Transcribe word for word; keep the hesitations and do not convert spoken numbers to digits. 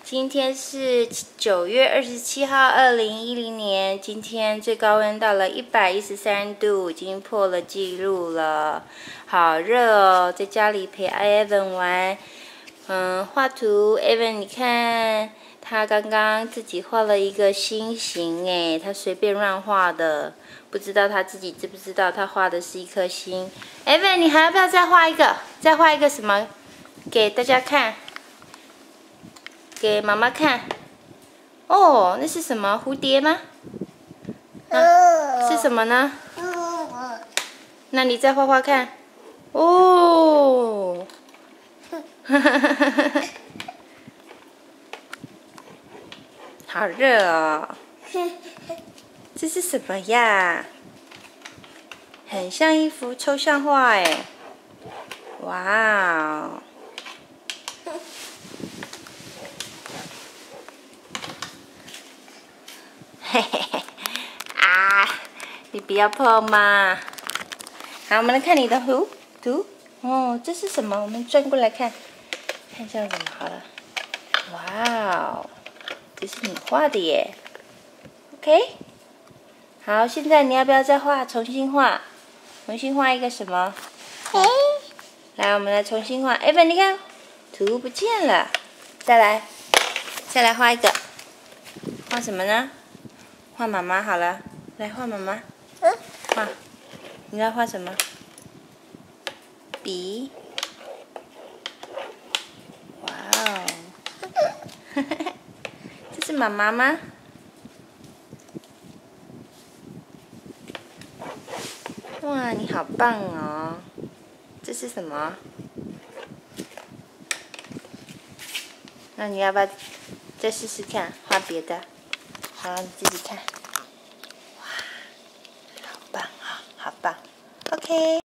今天是九月二十七号，二零一零年。今天最高温到了一百一十三度，已经破了纪录了。好热哦，在家里陪 Evan 玩，嗯，画图。Evan， 你看，他刚刚自己画了一个心形，诶，他随便乱画的，不知道他自己知不知道，他画的是一颗心。Evan， 你还要不要再画一个？再画一个什么？给大家看。给妈妈看，哦，那是什么？蝴蝶吗？啊，是什么呢？那你再画画看。哦，哈哈哈哈哈！好热哦。这是什么呀？很像一幅抽象画哎。哇哦！嘿嘿嘿，啊！你不要碰嘛。好，我们来看你的图图。哦，这是什么？我们转过来看，看这样怎么好了。哇哦，这是你画的耶。OK。好，现在你要不要再画？重新画，重新画一个什么？哎。来，我们来重新画。Evan，你看，图不见了。再来，再来画一个。画什么呢？画妈妈好了，来画妈妈。嗯。画，你要画什么？笔。哇哦！这是妈妈吗？哇，你好棒哦！这是什么？那你要不要再试试看画别的？好，你自己看。哇，好棒啊，好棒 ！OK。